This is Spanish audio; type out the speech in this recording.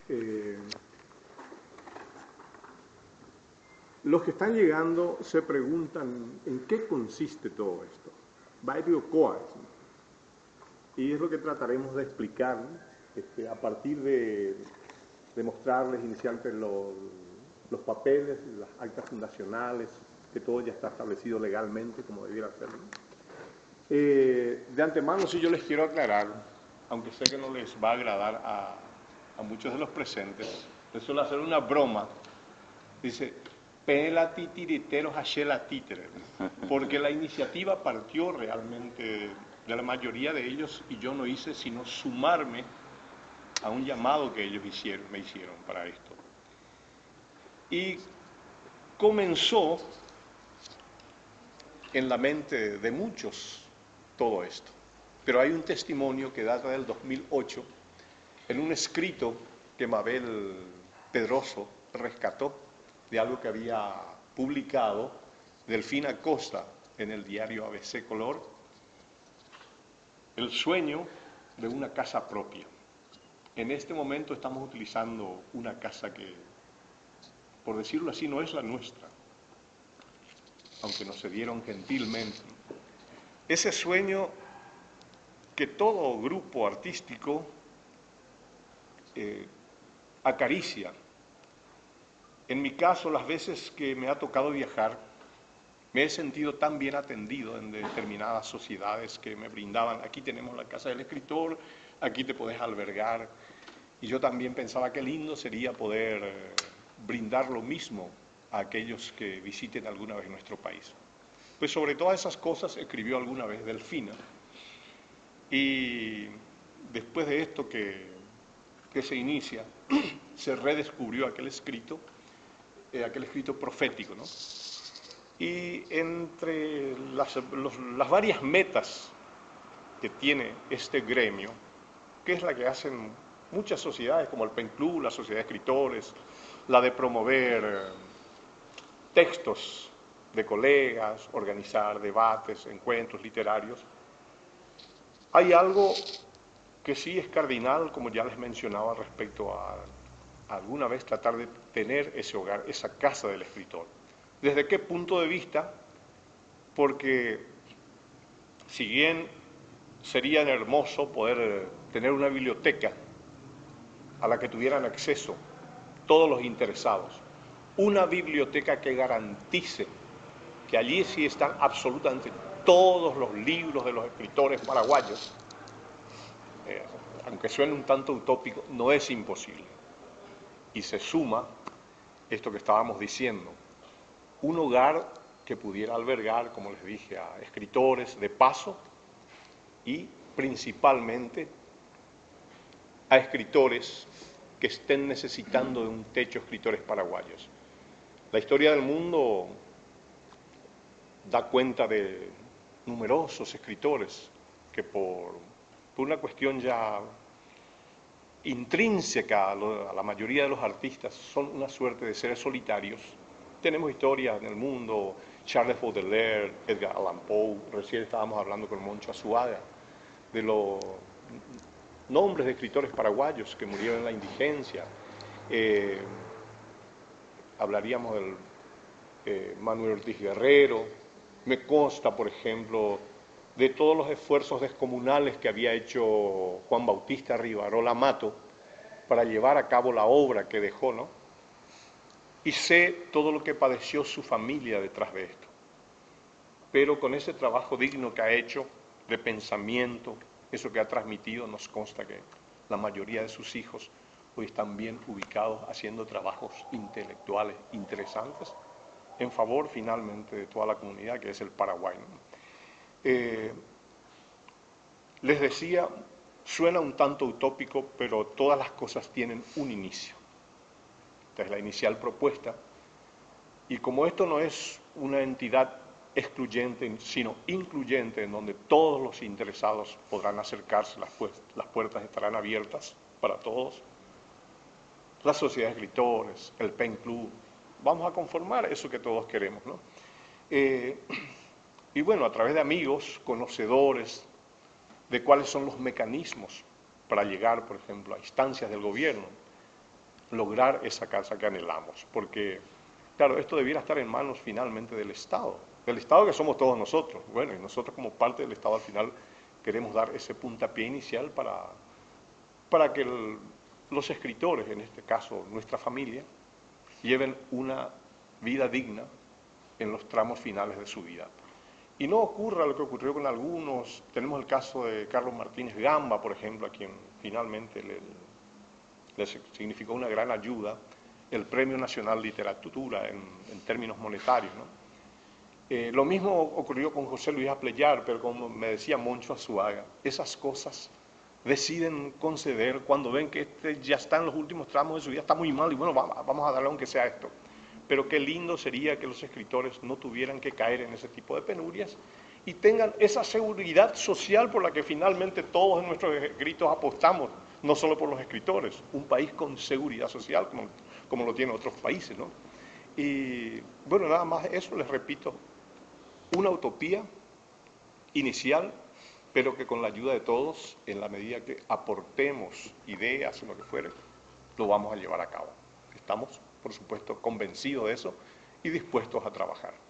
Eh, los que están llegando se preguntan en qué consiste todo esto. Vairiocoa, y es lo que trataremos de explicar a partir de mostrarles inicialmente los papeles, las actas fundacionales, que todo ya está establecido legalmente como debiera serlo. De antemano sí yo les quiero aclarar, aunque sé que no les va a agradar a muchos de los presentes, les suelo hacer una broma. Dice, pela titiriteros hachela títere, porque la iniciativa partió realmente de la mayoría de ellos y yo no hice sino sumarme a un llamado que ellos me hicieron para esto. Y comenzó en la mente de muchos todo esto. Pero hay un testimonio que data del 2008 en un escrito que Mabel Pedroso rescató de algo que había publicado Delfina Costa en el diario ABC Color, el sueño de una casa propia. En este momento estamos utilizando una casa que, por decirlo así, no es la nuestra, aunque nos cedieron gentilmente. Ese sueño que todo grupo artístico acaricia. En mi caso, las veces que me ha tocado viajar, me he sentido tan bien atendido en determinadas sociedades que me brindaban, aquí tenemos la casa del escritor, aquí te podés albergar. Y yo también pensaba qué lindo sería poder brindar lo mismo a aquellos que visiten alguna vez nuestro país. Pues sobre todas esas cosas escribió alguna vez Delfina. Y después de esto que se inicia, se redescubrió aquel escrito profético, ¿no? Y entre las varias metas que tiene este gremio, que es la que hacen muchas sociedades, como el PEN Club, la Sociedad de Escritores, la de promover textos de colegas, organizar debates, encuentros literarios, hay algo que sí es cardinal, como ya les mencionaba, respecto a alguna vez tratar de tener ese hogar, esa casa del escritor. ¿Desde qué punto de vista? Porque si bien sería hermoso poder tener una biblioteca a la que tuvieran acceso todos los interesados, una biblioteca que garantice que allí sí están absolutamente todos los libros de los escritores paraguayos, aunque suene un tanto utópico, no es imposible. Y se suma esto que estábamos diciendo, un hogar que pudiera albergar, como les dije, a escritores de paso y principalmente a escritores que estén necesitando de un techo, escritores paraguayos. La historia del mundo da cuenta de numerosos escritores que por una cuestión ya intrínseca a la mayoría de los artistas son una suerte de seres solitarios. Tenemos historias en el mundo, Charles Baudelaire, Edgar Allan Poe, recién estábamos hablando con Moncho Azuaga, de los nombres de escritores paraguayos que murieron en la indigencia. Hablaríamos del Manuel Ortiz Guerrero. Me consta, por ejemplo, de todos los esfuerzos descomunales que había hecho Juan Bautista Rivarola Mato para llevar a cabo la obra que dejó, ¿no? Y sé todo lo que padeció su familia detrás de esto. Pero con ese trabajo digno que ha hecho, de pensamiento, eso que ha transmitido, nos consta que la mayoría de sus hijos hoy están bien ubicados haciendo trabajos intelectuales interesantes en favor finalmente de toda la comunidad que es el Paraguay, ¿no? Les decía, suena un tanto utópico, pero todas las cosas tienen un inicio. Esta es la inicial propuesta. Y como esto no es una entidad excluyente, sino incluyente, en donde todos los interesados podrán acercarse, las puertas estarán abiertas para todos, la Sociedad de Escritores, el PEN Club, vamos a conformar eso que todos queremos, ¿no? Y bueno, a través de amigos, conocedores de cuáles son los mecanismos para llegar, por ejemplo, a instancias del gobierno, lograr esa casa que anhelamos, porque, claro, esto debiera estar en manos finalmente del Estado que somos todos nosotros. Bueno, y nosotros como parte del Estado al final queremos dar ese puntapié inicial para que los escritores, en este caso nuestra familia, lleven una vida digna en los tramos finales de su vida. Y no ocurra lo que ocurrió con algunos. Tenemos el caso de Carlos Martínez Gamba, por ejemplo, a quien finalmente le significó una gran ayuda el Premio Nacional de Literatura en términos monetarios, ¿no? Lo mismo ocurrió con José Luis Apleyar, pero como me decía Moncho Azuaga, esas cosas deciden conceder cuando ven que ya está en los últimos tramos de su vida, está muy mal y bueno, vamos a darle aunque sea esto. Pero qué lindo sería que los escritores no tuvieran que caer en ese tipo de penurias y tengan esa seguridad social por la que finalmente todos en nuestros escritos apostamos, no solo por los escritores, un país con seguridad social como lo tienen otros países, ¿no? Y bueno, nada más eso, les repito, una utopía inicial, pero que con la ayuda de todos, en la medida que aportemos ideas o lo que fuere, lo vamos a llevar a cabo. Estamos, por supuesto, convencidos de eso y dispuestos a trabajar.